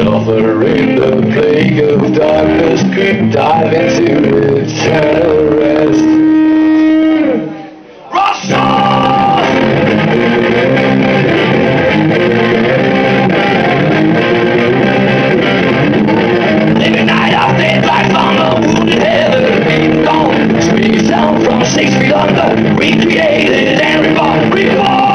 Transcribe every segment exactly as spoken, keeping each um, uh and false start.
Suffer in the plague of darkness, dive into eternal rest. Rockstar! Living night of dead life on the wounded heaven, being gone, speaking sound from six feet under, recreated and reborn, reborn!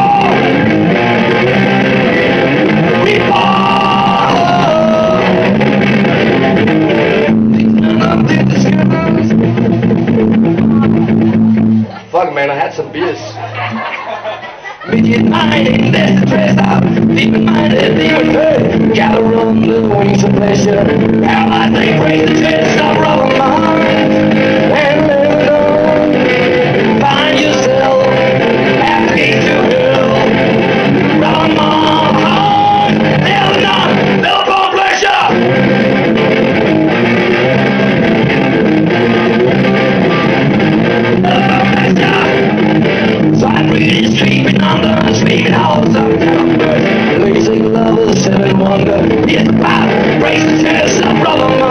Fuck man, I had some beers. Midget minded, that's the dress out. Demon minded, demon hurt. Gather on the wings of pleasure. Paralyzed, they praise the chest of rubber mind. And live alone. Find yourself at the gate to hell. Rubber mind. Never none, never for pleasure. So I'm reading, streaming under, speaking hours of numbers. Lazy lovers, seven wonder. It's about, brace the chest of brother.